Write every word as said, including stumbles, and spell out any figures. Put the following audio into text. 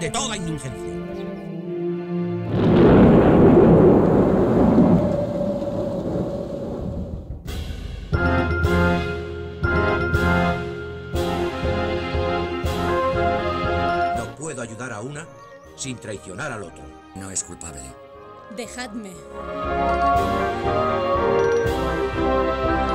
de toda indulgencia. No puedo ayudar a una sin traicionar al otro. No es culpable. Dejadme.